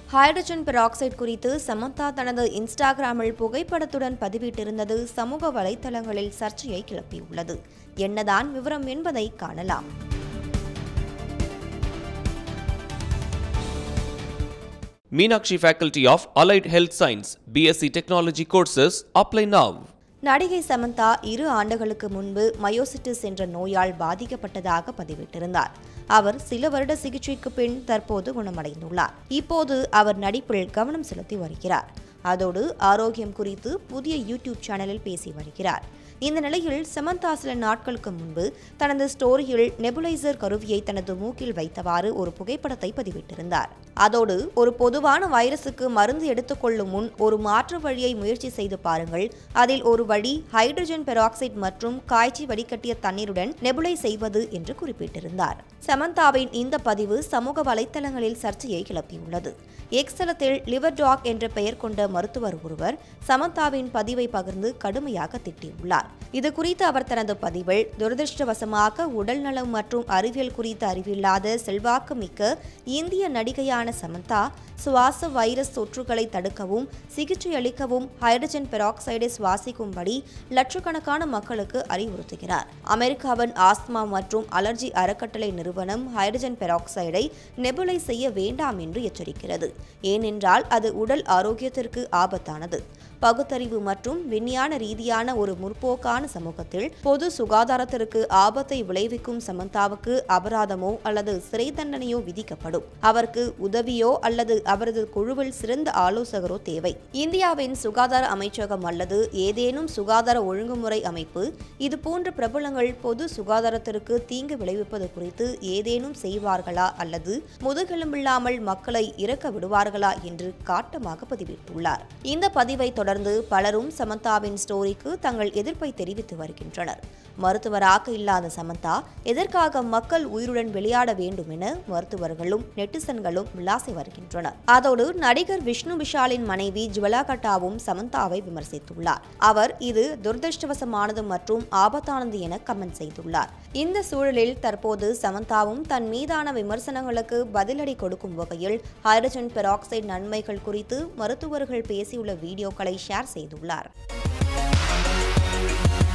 Hydrogen peroxide குறித்து சமந்தா தனது இன்ஸ்டாகிராமில் புகைப்படத்துடன் பதிவிட்டிருந்தது சமூக வலைதளங்களில் சர்ச்சையை கிளப்பியுள்ளது. என்னதான் விவரம் என்பதை காணலாம். Meenakshi Faculty of Allied Health Science, BSc Technology courses apply now. நடிகை சமந்தா 2 ஆண்டுகளுக்கு முன்பு மயோசிட்டிஸ் என்ற நோயால் பாதிக்கப்பட்டதாக பதிவிட்டிருந்தார். அவர் சில வருட சிகிச்சைக்கு பின் தற்போது குணமடைந்துள்ளார். இப்போது அவர் நடிப்பில் கவனம் செலுத்தி வருகிறார். அதோடு ஆரோக்கியம் குறித்து புதிய யூடியூப் சேனலில் பேசி வருகிறார். இந்த நிலையில் சமந்தா சில நாட்களுக்கு முன்பு தனது ஸ்டோரியில் நெபுலைசர் கருவியை தனது மூக்கில் வைத்தவாறு ஒரு புகைப்படத்தை பதிவிட்டிருந்தார். அதோடு ஒரு பொதுவான வைரசுக்கு மருந்து எடுத்துக்கொள்ளும் முன் ஒரு மாற்று வழியை முயற்சி செய்து பாருங்கள். அதில் ஒரு வழி ஹைட்ரஜன் பெராக்சைடு மற்றும் காய்ச்சி வடிகட்டிய தண்ணீருடன் நெபுலை செய்வது என்று குறிப்பிட்டிருந்தார். சமந்தாவின் இந்த பதிவு சமூக வலைத்தளங்களில் சர்ச்சையை கிளப்பியுள்ளது. எக்ஸ் தளத்தில் லிவர் டாக் என்ற பெயர் கொண்ட மருத்துவர் ஒருவர் சமந்தாவின் பதிவை பகிர்ந்து கடுமையாக திட்டியுள்ளார். இது குறித்து அவர் தனது பதிவில், துரதிருஷ்டவசமாக உடல்நலம் மற்றும் அறிவியல் குறித்த அறிவில்லாத செல்வாக்கு மிக்க இந்திய நடிகையான சமந்தா சுவாச வைரஸ் தொற்றுகளை தடுக்கவும் சிகிச்சை அளிக்கவும் ஹைட்ரஜன் பெராக்சைடை சுவாசிக்கும்படி லட்சக்கணக்கான மக்களுக்கு அறிவுறுத்துகிறார். அமெரிக்காவின் ஆஸ்துமா மற்றும் அலர்ஜி அறக்கட்டளை நிறுவனம் ஹைட்ரஜன் பெராக்சைடை நெபுலை செய்ய வேண்டாம் என்று எச்சரிக்கிறது. ஏனென்றால் அது உடல் ஆரோக்கியத்திற்கு ஆபத்தானது. பகுத்தறிவு மற்றும் விஞ்ஞான ரீதியான ஒரு முற்போக்கான சமூகத்தில் பொது சுகாதாரத்திற்கு ஆபத்தை விளைவிக்கும் சமந்தாவுக்கு அபராதமோ அல்லது சிறை தண்டனையோ விதிக்கப்படும். அவருக்கு உதவியோ அல்லது அவரது குழுவில் சிறந்த ஆலோசகரோ தேவை. இந்தியாவின் சுகாதார அமைச்சகம் அல்லது ஏதேனும் சுகாதார ஒழுங்குமுறை அமைப்பு இதுபோன்ற பிரபலங்கள் பொது சுகாதாரத்திற்கு தீங்கு விளைவிப்பது குறித்து ஏதேனும் செய்வார்களா அல்லது முதுகெலும்பில்லாமல் மக்களை இறக்க விடுவார்களா என்று காட்டமாக பதிவிட்டுள்ளார். இந்த பதிவை தொடர்ந்து பலரும் சமந்தாவின் ஸ்டோரிக்கு தங்கள் எதிர்ப்பை தெரிவித்து வருகின்றனர். மருத்துவராக இல்லாத சமந்தா எதற்காக மக்கள் உயிருடன் விளையாட வேண்டும் என மருத்துவர்களும் நெட்டிசன்களும் விளாசி வருகின்றனர். அதோடு நடிகர் விஷ்ணு விஷாலின் மனைவி ஜுவலா கட்டாவும் சமந்தாவை விமர்சித்துள்ளார். அவர் இது துரதிருஷ்டவசமானது மற்றும் ஆபத்தானது என கமெண்ட் செய்துள்ளார். இந்த சூழலில் தற்போது சமந்தாவும் தன் மீதான விமர்சனங்களுக்கு பதிலடி கொடுக்கும் வகையில் ஹைட்ரஜன் பெராக்சைடு நன்மைகள் குறித்து மருத்துவர்கள் பேசியுள்ள வீடியோக்களை ஷேர் செய்துள்ளார்.